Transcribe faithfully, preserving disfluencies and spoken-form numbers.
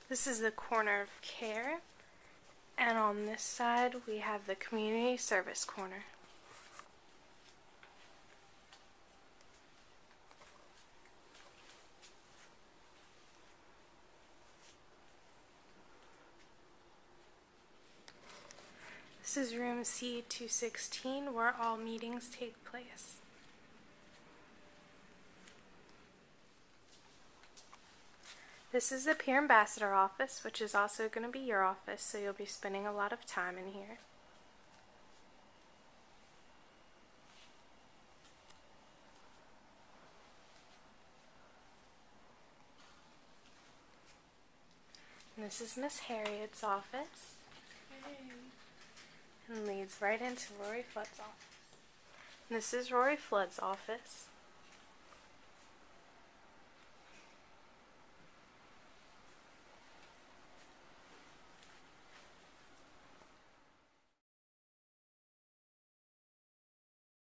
This is the corner of care, and on this side we have the community service corner. This is room C two sixteen, where all meetings take place. This is the Peer Ambassador office, which is also going to be your office, so you'll be spending a lot of time in here. And this is Miss Harriet's office. And leads right into Rory Flood's office. And this is Rory Flood's office.